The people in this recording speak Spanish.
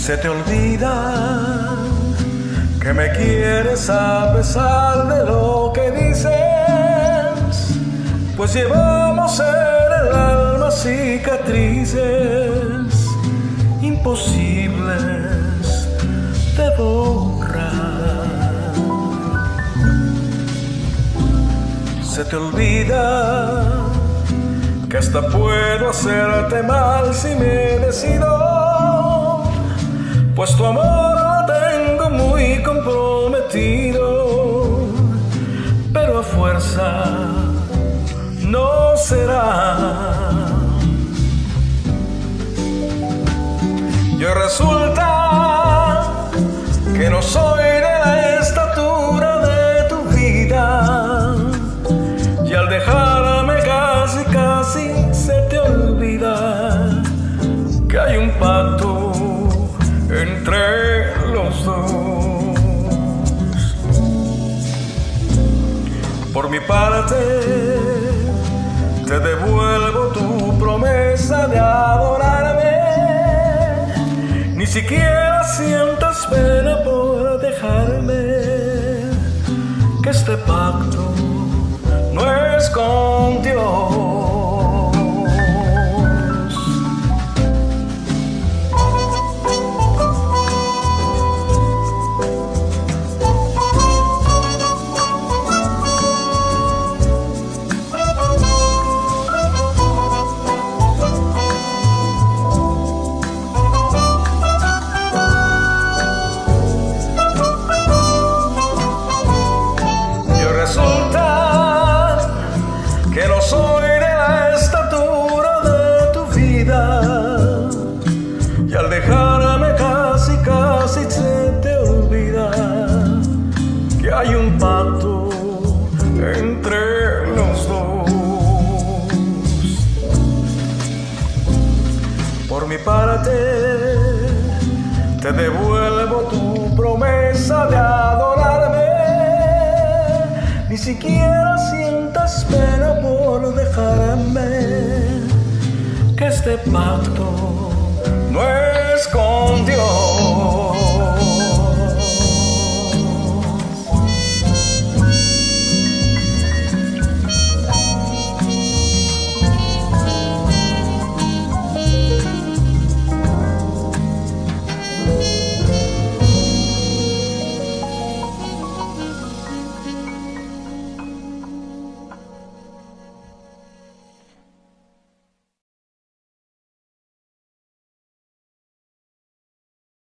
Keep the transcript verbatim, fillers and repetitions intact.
Se te olvida que me quieres a pesar de lo que dices, pues llevamos en el alma cicatrices imposibles de borrar. Se te olvida que hasta puedo hacerte mal si me decido, pues tu amor lo tengo muy comprometido, pero a fuerza no será. Y resulta que no soy de la estatura de tu vida, y al dejarme casi casi se te olvida que hay un pacto entre los dos. Por mi parte, te devuelvo tu promesa de adorarme. Ni siquiera sientas pena por dejarme, que este pacto no es con Dios. Que no soy de la estatura de tu vida, y al dejarme casi casi se te olvida que hay un pacto entre los dos. Por mi parte, te devuelvo tu promesa de adorarme. Ni siquiera sientas pena por dejarme, que este pacto no es con Dios.